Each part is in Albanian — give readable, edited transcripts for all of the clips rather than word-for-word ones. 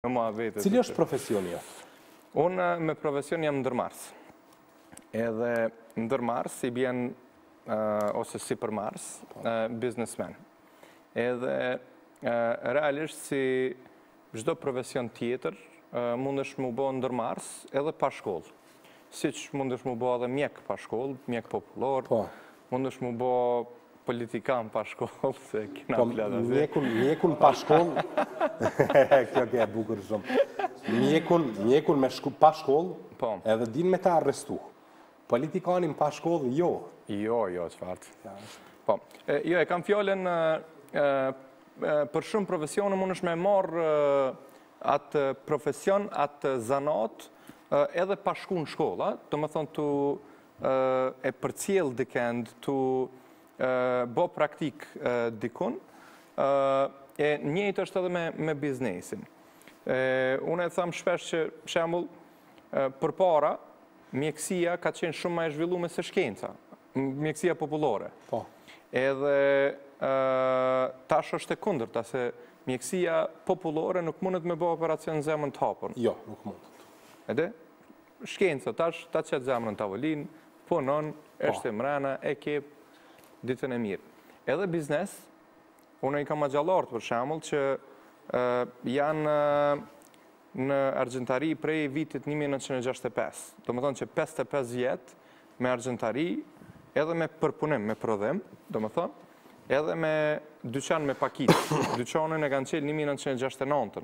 Cili është profesioni jot? Unë me profesion jam ndërmars. Edhe ndërmars i bjen, ose si përmars, businessman. Edhe realisht si çdo profesion tjetër, mundesh mu bo ndërmars edhe pa shkollë. Siç mundesh mu bo edhe mjek pa shkollë, mjek popullor, mundesh mu bo politikan pa shkollë, se kina plata. Mjekun pa shkollë, kjo ke e bukur shumë. Mjekun pa shkollë, edhe din me ta arrestu. Politikanin pa shkollë, jo. Jo, çfarë. Po, jo, e kam fjallën për shumë profesione mund është me marrë atë profesion, atë zanat, edhe pa shku në shkolla, do më thonë tu e përcjell dikend, tu bo praktik dikun, e njëjtë është edhe me biznesin. Unë e thamë shpesh që, për shembull, përpara, mjekësia ka qenë shumë më e zhvilluar se shkenca, mjekësia popullore. Po. Edhe tash është e kundërta, se mjekësia popullore nuk mundet me bo operacion zemrën të hapur. Jo, nuk mundet. Edhe, shkenca tash, ta qëtë zemrën tavolinë, punon, është e mrena, e kep, ditën e mirë. Edhe biznes, unë i kam agjallartë për shembull që janë në argjentari prej vitit 1965. Do më thonë që 55 vjetë me argjentari, edhe me përpunim, me prodhim, do më thonë, edhe me dyqan me pakitë. Dyqanën e kanë qelë 1969.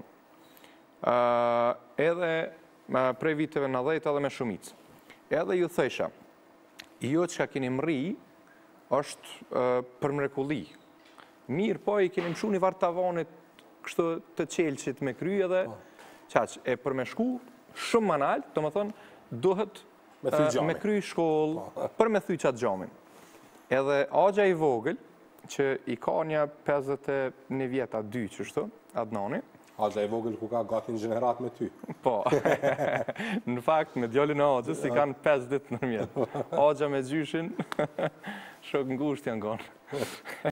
Edhe prej viteve 90 edhe me shumicë. Edhe ju thësha, jo që ka keni mri, është për mrekulli. Mirë, po i keni mshu një vartë tavanit kështu të qelqit me kry edhe qaq, e për me shku shumë më naltë, do më thonë, duhet me kry shkollë për me thy qatë gjamin. Edhe agja i vogël, që i ka një 51 vjeta, 2 qështu, Adnani. Agja i vogël ku ka gati në gjenerat me ty. Po, në fakt me djallin e agjës i kanë 5 ditë në mjetë. Agja me gjyshin, shok ngusht janë konë.